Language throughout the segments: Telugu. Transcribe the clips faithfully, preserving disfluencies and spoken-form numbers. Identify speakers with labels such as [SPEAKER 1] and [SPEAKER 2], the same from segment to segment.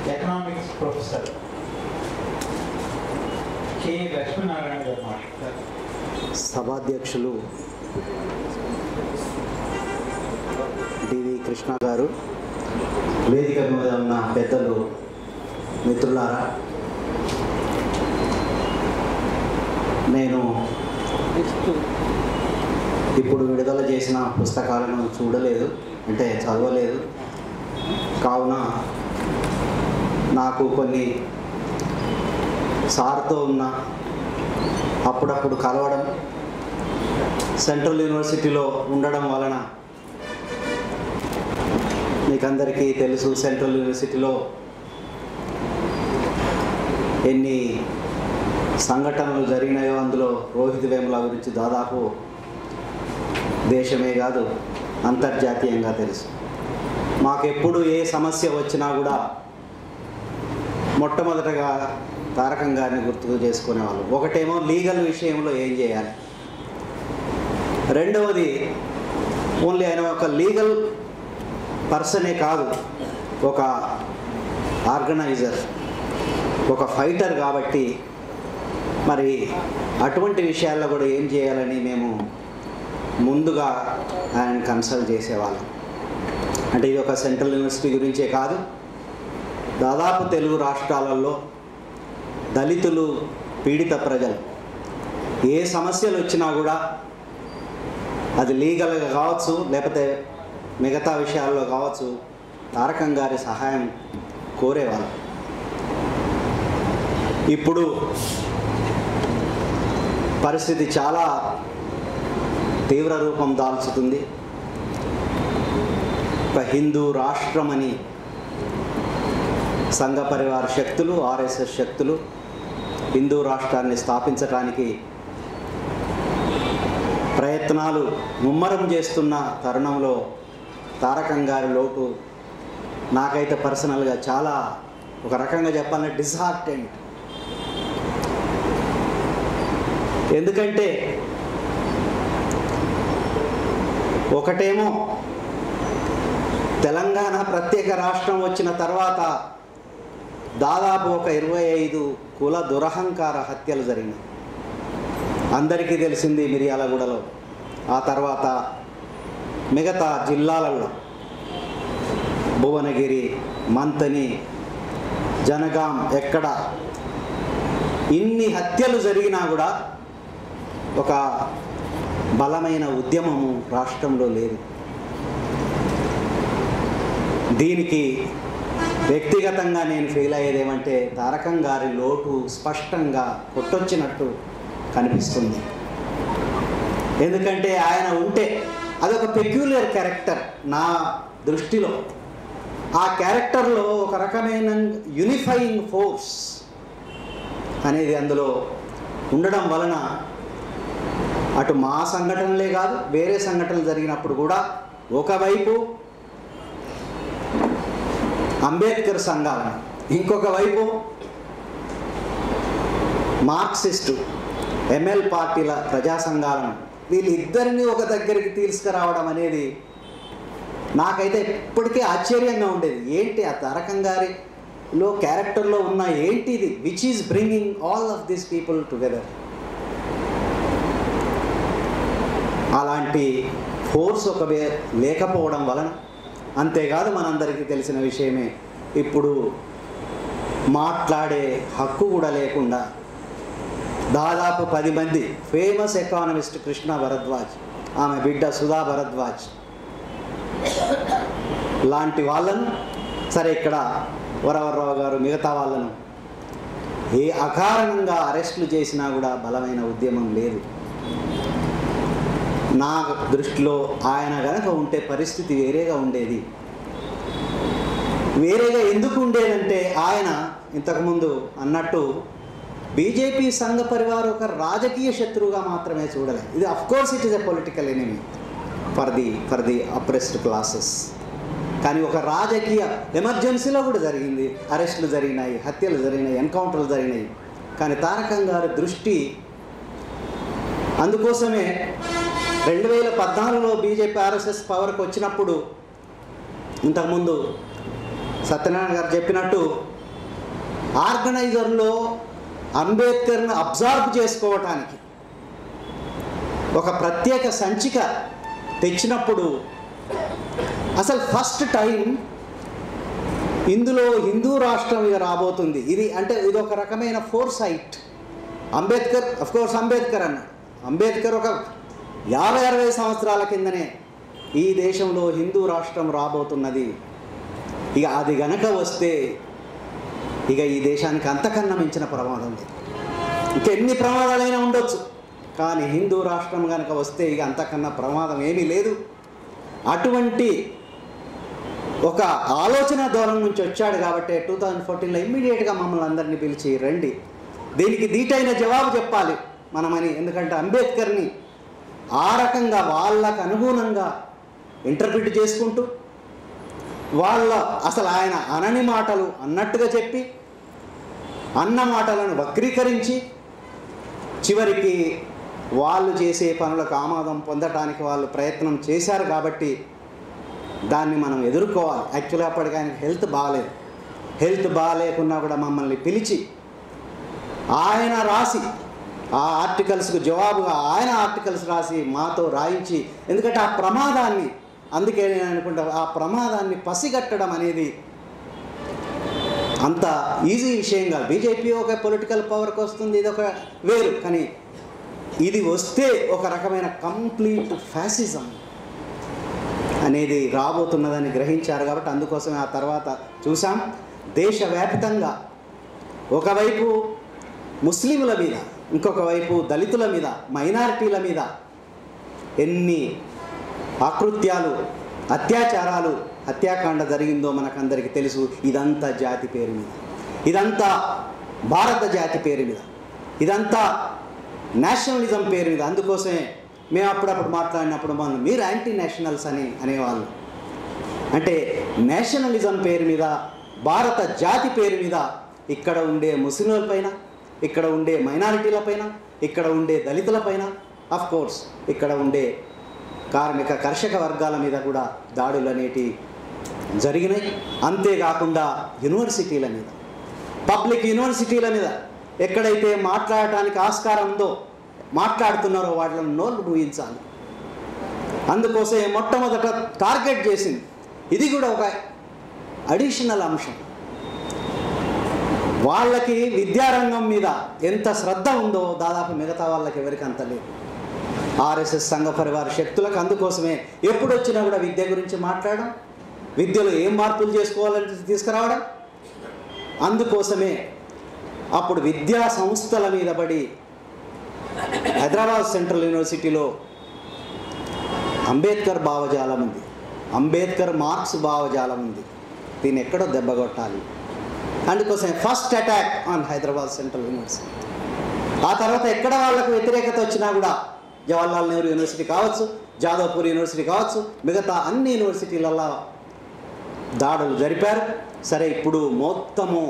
[SPEAKER 1] ఎకనామిక్స్ ప్రొఫెసర్ కె లక్ష్మీనారాయణ గారు మాట్లాడతారు.
[SPEAKER 2] సభాధ్యక్షులు డివి కృష్ణ గారు, వేదిక మీద ఉన్న పెద్దలు, మిత్రులారా, నేను ఇప్పుడు విడుదల చేసిన పుస్తకాలను చూడలేదు, అంటే చదవలేదు. కావున నాకు కొన్ని సార్తో ఉన్న అప్పుడప్పుడు కలవడం, సెంట్రల్ యూనివర్సిటీలో ఉండడం వలన మీకందరికీ తెలుసు సెంట్రల్ యూనివర్సిటీలో ఎన్ని సంఘటనలు జరిగినాయో. అందులో రోహిత్ వేముల గురించి దాదాపు దేశమే కాదు అంతర్జాతీయంగా తెలుసు. మాకెప్పుడు ఏ సమస్య వచ్చినా కూడా మొట్టమొదటగా తారకం గారిని గుర్తుకు చేసుకునేవాళ్ళు. ఒకటేమో లీగల్ విషయంలో ఏం చేయాలి, రెండవది ఓన్లీ ఆయన ఒక లీగల్ పర్సనే కాదు, ఒక ఆర్గనైజర్, ఒక ఫైటర్. కాబట్టి మరి అటువంటి విషయాల్లో కూడా ఏం చేయాలని మేము ముందుగా ఆయన కన్సల్ట్ చేసేవాళ్ళం. అంటే ఇది ఒక సెంట్రల్ యూనివర్సిటీ గురించే కాదు, దాదాపు తెలుగు రాష్ట్రాలలో దళితులు, పీడిత ప్రజలు ఏ సమస్యలు వచ్చినా కూడా అది లీగల్గా కావచ్చు, లేకపోతే మిగతా విషయాల్లో కావచ్చు, తారకం గారి సహాయం కోరేవాళ్ళు. ఇప్పుడు పరిస్థితి చాలా తీవ్ర రూపం దాల్చుతుంది. ఒక హిందూ రాష్ట్రమని సంఘ పరివార శక్తులు, ఆర్ఎస్ఎస్ శక్తులు హిందూ రాష్ట్రాన్ని స్థాపించడానికి ప్రయత్నాలు ముమ్మరం చేస్తున్న తరుణంలో తారకం గారి లోటు నాకైతే పర్సనల్గా చాలా, ఒక రకంగా చెప్పాలంటే డిస్హార్టెంట్. ఎందుకంటే ఒకటేమో తెలంగాణ ప్రత్యేక రాష్ట్రం వచ్చిన తర్వాత దాదాపు ఒక ఇరవై ఐదు కుల దురహంకార హత్యలు జరిగినాయి. అందరికీ తెలిసింది మిర్యాలగూడలో, ఆ తర్వాత మిగతా జిల్లాలలో భువనగిరి, మంతని, జనగాం, ఎక్కడ ఇన్ని హత్యలు జరిగినా కూడా ఒక బలమైన ఉద్యమము రాష్ట్రంలో లేదు. దీనికి వ్యక్తిగతంగా నేను ఫీల్ అయ్యేది ఏమంటే తారకం గారి లోటు స్పష్టంగా కొట్టొచ్చినట్టు కనిపిస్తుంది. ఎందుకంటే ఆయన ఉంటే అదొక పెక్యులర్ క్యారెక్టర్ నా దృష్టిలో. ఆ క్యారెక్టర్లో ఒక రకమైన యూనిఫైయింగ్ ఫోర్స్ అనేది అందులో ఉండడం వలన అటు మా సంఘటనలే కాదు, వేరే సంఘటనలు జరిగినప్పుడు కూడా ఒకవైపు అంబేద్కర్ సంఘాలను, ఇంకొక వైపు మార్క్సిస్టు ఎంఎల్ పార్టీల ప్రజా సంఘాలను, వీళ్ళిద్దరినీ ఒక దగ్గరికి తీసుకురావడం అనేది నాకైతే ఇప్పటికే ఆశ్చర్యంగా ఉండేది. ఏంటి ఆ తారకం గారిలో క్యారెక్టర్లో ఉన్న ఏంటి ఇది, which is bringing all of these people together. అలాంటి ఫోర్స్ ఒక లేకపోవడం వలన, అంతేకాదు మనందరికీ తెలిసిన విషయమే, ఇప్పుడు మాట్లాడే హక్కు కూడా లేకుండా దాదాపు పది మంది ఫేమస్ ఎకానమిస్ట్ కృష్ణ భరద్వాజ్, ఆమె బిడ్డ సుధా భరద్వాజ్ లాంటి వాళ్ళను, సరే ఇక్కడ వరవరరావు గారు, మిగతా వాళ్ళను ఏ అకారణంగా అరెస్టులు చేసినా కూడా బలమైన ఉద్యమం లేదు. నా దృష్టిలో ఆయన కనుక ఉంటే పరిస్థితి వేరేగా ఉండేది. వేరేగా ఎందుకు ఉండేదంటే ఆయన ఇంతకుముందు అన్నట్టు బీజేపీ సంఘ పరివార్ ఒక రాజకీయ శత్రువుగా మాత్రమే చూడలేదు. ఇది of course it is a political enemy for the for the oppressed classes. కానీ ఒక రాజకీయ ఎమర్జెన్సీలో కూడా జరిగింది, అరెస్టులు జరిగినాయి, హత్యలు జరిగినాయి, ఎన్కౌంటర్లు జరిగినాయి. కానీ తారకం గారి దృష్టి అందుకోసమే రెండు వేల పద్నాలుగులో బీజేపీ ఆర్ఎస్ఎస్ పవర్కి వచ్చినప్పుడు ఇంతకుముందు సత్యనారాయణ గారు చెప్పినట్టు ఆర్గనైజర్లో అంబేద్కర్ను అబ్జర్వ్ చేసుకోవటానికి ఒక ప్రత్యేక సంచిక తెచ్చినప్పుడు అసలు ఫస్ట్ టైం ఇందులో హిందూ రాష్ట్రం ఇక రాబోతుంది. ఇది అంటే ఇది ఒక రకమైన foresight. Ambedkar of course Ambedkar అన్నాడు. అంబేద్కర్ ఒక యాభై అరవై సంవత్సరాల కిందనే ఈ దేశంలో హిందూ రాష్ట్రం రాబోతున్నది, ఇక అది గనక వస్తే ఇక ఈ దేశానికి అంతకన్నా మించిన ప్రమాదం లేదు. ఇంకెన్ని ప్రమాదాలైనా ఉండొచ్చు, కానీ హిందూ రాష్ట్రం కనుక వస్తే ఇక అంతకన్నా ప్రమాదం ఏమీ లేదు. అటువంటి ఒక ఆలోచన ధోరణి నుంచి వచ్చాడు కాబట్టి టూ థౌజండ్ ఫోర్టీన్లో ఇమ్మీడియట్గా మమ్మల్ని అందరినీ పిలిచి రండి, దీనికి దీటైన జవాబు చెప్పాలి మనమని. ఎందుకంటే అంబేద్కర్ని ఆ రకంగా వాళ్ళకు అనుగుణంగా ఇంటర్ప్రిట్ చేసుకుంటూ వాళ్ళ అసలు ఆయన అనని మాటలు అన్నట్టుగా చెప్పి అన్న మాటలను వక్రీకరించి చివరికి వాళ్ళు చేసే పనులకు ఆమోదం పొందటానికి వాళ్ళు ప్రయత్నం చేశారు. కాబట్టి దాన్ని మనం ఎదుర్కోవాలి. యాక్చువల్గా అప్పటికి ఆయనకి హెల్త్ బాగాలేదు. హెల్త్ బాగాలేకున్నా కూడా మమ్మల్ని పిలిచి ఆయన రాసి ఆ ఆర్టికల్స్కు జవాబుగా ఆయన ఆర్టికల్స్ రాసి మాతో రాయించి, ఎందుకంటే ఆ ప్రమాదాన్ని, అందుకే నేను అనుకుంటా ఆ ప్రమాదాన్ని పసిగట్టడం అనేది అంత ఈజీ విషయం కాదు. బీజేపీ ఒక పొలిటికల్ పవర్కి వస్తుంది, ఇది ఒక వేరు, కానీ ఇది వస్తే ఒక రకమైన కంప్లీట్ ఫ్యాసిజం అనేది రాబోతున్నదని గ్రహించారు. కాబట్టి అందుకోసమే ఆ తర్వాత చూసాం దేశవ్యాప్తంగా ఒకవైపు ముస్లింల మీద, ఇంకొక వైపు దళితుల మీద, మైనారిటీల మీద ఎన్ని ఆకృత్యాలు, అత్యాచారాలు, హత్యాకాండ జరిగిందో మనకందరికీ తెలుసు. ఇదంతా జాతి పేరు మీద, ఇదంతా భారత జాతి పేరు మీద, ఇదంతా నేషనలిజం పేరు మీద. అందుకోసమే మేము అప్పుడప్పుడు మాట్లాడినప్పుడు మనం మీరు యాంటీ నేషనల్స్ అని అనేవాళ్ళు. అంటే నేషనలిజం పేరు మీద, భారత జాతి పేరు మీద ఇక్కడ ఉండే ముస్లింల పైన, ఇక్కడ ఉండే మైనారిటీల పైన, ఇక్కడ ఉండే దళితుల పైన, ఆఫ్ కోర్స్ ఇక్కడ ఉండే కార్మిక కర్షక వర్గాల మీద కూడా దాడులు అనేటి జరిగినాయి. అంతేకాకుండా యూనివర్సిటీల మీద, పబ్లిక్ యూనివర్సిటీల మీద ఎక్కడైతే మాట్లాడటానికి ఆస్కారం ఉందో మాట్లాడుతున్నారో వాళ్ళని నోళ్ళు మూయించాలి. అందుకోసమే మొట్టమొదట టార్గెట్ చేసింది. ఇది కూడా ఒక అడిషనల్ అంశం. వాళ్ళకి విద్యారంగం మీద ఎంత శ్రద్ధ ఉందో దాదాపు మిగతా వాళ్ళకి ఎవరికి అంత లేదు. ఆర్ఎస్ఎస్ సంఘ పరివార శక్తులకు అందుకోసమే ఎప్పుడు వచ్చినా కూడా విద్య గురించి మాట్లాడడం, విద్యలో ఏం మార్పులు చేసుకోవాలని తీసుకురావడం. అందుకోసమే అప్పుడు విద్యా సంస్థల మీద పడి హైదరాబాద్ సెంట్రల్ యూనివర్సిటీలో అంబేద్కర్ భావజాలం ఉంది, అంబేద్కర్ మార్క్స్ భావజాలం ఉంది, దీన్ని ఎక్కడో దెబ్బగొట్టాలి. అందుకోసమే first attack on Hyderabad central university. ఆ తర్వాత ఎక్కడ వాళ్ళకు వ్యతిరేకత వచ్చినా కూడా జవహర్లాల్ నెహ్రూ యూనివర్సిటీ కావచ్చు, జాదవ్పూర్ యూనివర్సిటీ కావచ్చు, మిగతా అన్ని యూనివర్సిటీలలో దాడులు జరిపారు. సరే, ఇప్పుడు మొత్తము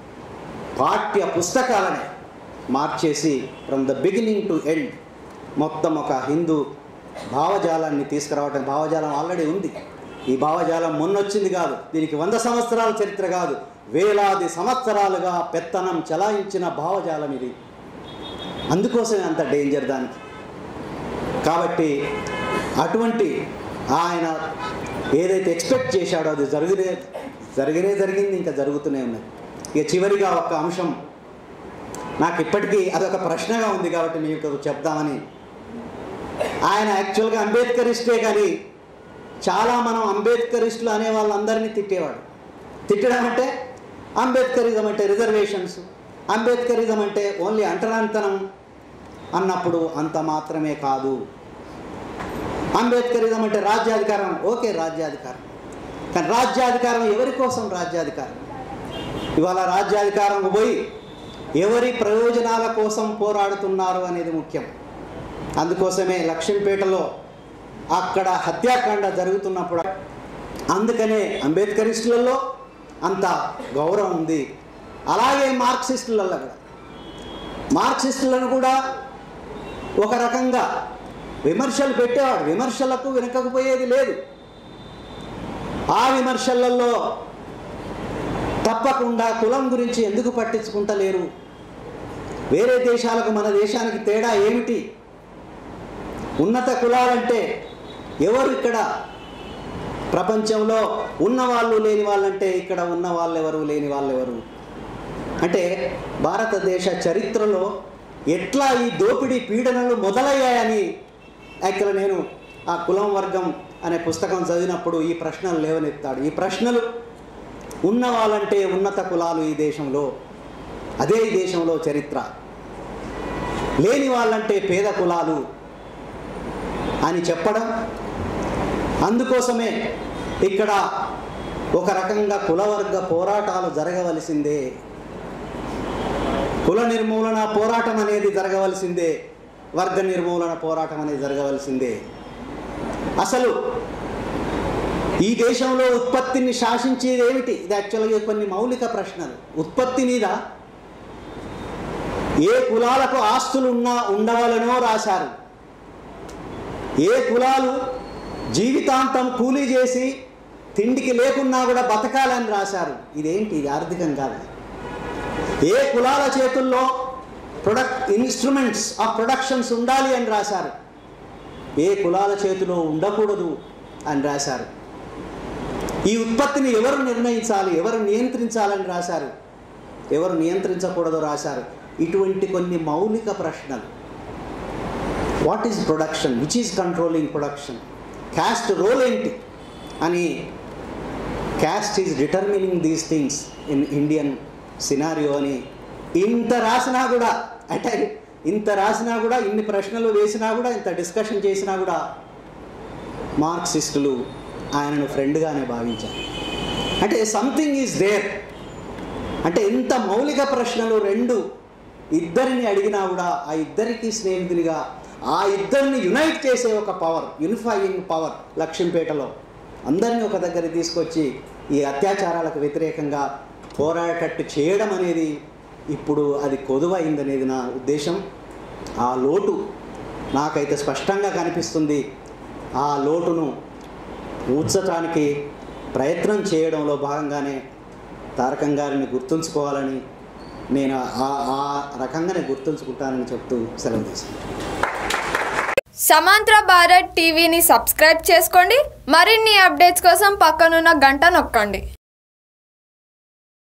[SPEAKER 2] పాఠ్య పుస్తకాలని మార్చేసి from the beginning to end మొత్తం ఒక హిందూ భావజాలాన్ని తీసుకురావటం. భావజాలం ఆల్రెడీ ఉంది. ఈ భావజాలం మొన్నొచ్చింది కాదు, దీనికి వంద సంవత్సరాల చరిత్ర కాదు, వేలాది సంవత్సరాలుగా పెత్తనం చలాయించిన భావజాలం ఇది. అందుకోసమే అంత డేంజర్ దానికి. కాబట్టి అటువంటి ఆయన ఏదైతే ఎక్స్పెక్ట్ చేశాడో అది జరిగినే జరిగినే జరిగింది, ఇంకా జరుగుతూనే ఉన్నది. ఇక చివరిగా ఒక అంశం నాకు ఇప్పటికీ అదొక ప్రశ్నగా ఉంది కాబట్టి మీకు చెప్దామని. ఆయన యాక్చువల్గా అంబేద్కరిస్టే, కానీ చాలా మనం అంబేద్కరిస్టులు అనే వాళ్ళందరినీ తిట్టేవాడు. తిట్టడం అంటే అంబేద్కరిజం అంటే రిజర్వేషన్స్, అంబేద్కరిజం అంటే ఓన్లీ అంటరాంతనం అన్నప్పుడు అంత మాత్రమే కాదు. అంబేద్కరిజం అంటే రాజ్యాధికారం, ఓకే రాజ్యాధికారం, కానీ రాజ్యాధికారం ఎవరి కోసం రాజ్యాధికారం? ఇవాళ రాజ్యాధికారం పోయి ఎవరి ప్రయోజనాల కోసం పోరాడుతున్నారు అనేది ముఖ్యం. అందుకోసమే లక్ష్మీపేటలో అక్కడ హత్యాకాండ జరుగుతున్నప్పుడు అందుకనే అంబేద్కరిస్టులలో అంత గౌరవం ఉంది. అలాగే మార్క్సిస్టులలో కూడా, మార్క్సిస్టులను కూడా ఒక రకంగా విమర్శలు పెట్టేవాడు. విమర్శలకు వెనకకపోయేది లేదు. ఆ విమర్శలలో తప్పకుండా కులం గురించి ఎందుకు పట్టించుకుంటలేరు? వేరే దేశాలకు మన దేశానికి తేడా ఏమిటి? ఉన్నత కులాలంటే ఎవరు? ఇక్కడ ప్రపంచంలో ఉన్నవాళ్ళు లేని వాళ్ళంటే ఇక్కడ ఉన్న వాళ్ళెవరు లేని వాళ్ళెవరు? అంటే భారతదేశ చరిత్రలో ఎట్లా ఈ దోపిడీ పీడనలు మొదలయ్యాయని యాక్చువల్గా నేను ఆ కులం వర్గం అనే పుస్తకం చదివినప్పుడు ఈ ప్రశ్నలు లేవనెత్తాడు. ఈ ప్రశ్నలు ఉన్న వాళ్ళంటే ఉన్నత కులాలు ఈ దేశంలో, అదే ఈ దేశంలో చరిత్ర. లేని వాళ్ళంటే పేద కులాలు అని చెప్పడం. అందుకోసమే ఇక్కడ ఒక రకంగా కులవర్గ పోరాటాలు జరగవలసిందే, కుల నిర్మూలన పోరాటం అనేది జరగవలసిందే, వర్గ నిర్మూలన పోరాటం అనేది జరగవలసిందే. అసలు ఈ దేశంలో ఉత్పత్తిని శాసించేది ఏమిటి? ఇది యాక్చువల్గా కొన్ని మౌలిక ప్రశ్నలు. ఉత్పత్తి మీద ఏ కులాలకు ఆస్తులు ఉన్నా ఉండవలనో రాశారు. ఏ కులాలు జీవితాంతం కూలీ చేసి తిండికి లేకున్నా కూడా బతకాలని రాశారు. ఇదేంటి? ఇది ఆర్థికం కాదు. ఏ కులాల చేతుల్లో ప్రొడక్ట్ ఇన్స్ట్రుమెంట్స్ ఆఫ్ ప్రొడక్షన్స్ ఉండాలి అని రాశారు. ఏ కులాల చేతిలో ఉండకూడదు అని రాశారు. ఈ ఉత్పత్తిని ఎవరు నిర్ణయించాలి, ఎవరు నియంత్రించాలని రాశారు, ఎవరు నియంత్రించకూడదో రాశారు. ఇటువంటి కొన్ని మౌలిక ప్రశ్నలు. What is production, which is controlling production, caste role ఏంటి అని, caste is determining these things in Indian scenario అని ఇంత రాసినా కూడా, అంటే ఇంత రాసినా కూడా, ఇన్ని ప్రశ్నలు వేసినా కూడా, ఇంత డిస్కషన్ చేసినా కూడా మార్క్సిస్టులు ఆయనను ఫ్రెండ్గానే భావించారు. అంటే సంథింగ్ ఈజ్ దేర్. అంటే ఇంత మౌలిక ప్రశ్నలు రెండు ఇద్దరిని అడిగినా కూడా ఆ ఇద్దరికి స్నేహితునిగా, ఆ ఇద్దరిని యునైట్ చేసే ఒక పవర్, యూనిఫైయింగ్ పవర్ లక్ష్మీపేటలో అందరినీ ఒక దగ్గర తీసుకొచ్చి ఈ అత్యాచారాలకు వ్యతిరేకంగా పోరాడేటట్టు చేయడం అనేది ఇప్పుడు అది కొదువైందనేది నా ఉద్దేశం. ఆ లోటు నాకైతే స్పష్టంగా కనిపిస్తుంది. ఆ లోటును ఊడ్చడానికి ప్రయత్నం చేయడంలో భాగంగానే తారకం గారిని గుర్తుంచుకోవాలని నేను ఆ ఆ రకంగానే గుర్తుంచుకుంటానని చెప్తూ సెలవు తీసుకుంటాను.
[SPEAKER 3] సమాంతర భారత్ టీవీని సబ్స్క్రైబ్ చేసుకోండి. మరిన్ని అప్డేట్స్ కోసం పక్కనున్న గంట నొక్కండి.